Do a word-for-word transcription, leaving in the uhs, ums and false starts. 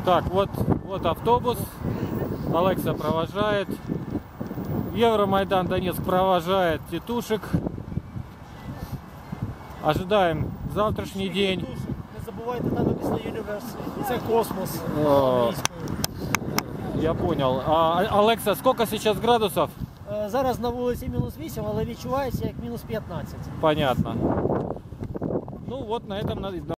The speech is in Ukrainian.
Так, вот, вот автобус. Алекса провожает. Евромайдан Донецк провожает тетушек. Ожидаем завтрашний день. Не забувайте, там написано Universe. Це космос. О, я понял. А, Алекса, сколько сейчас градусов? Е, Зараз на вулиці мінус вісім, але відчувається як мінус п'ятнадцять. Понятно. Ну вот на этом надо.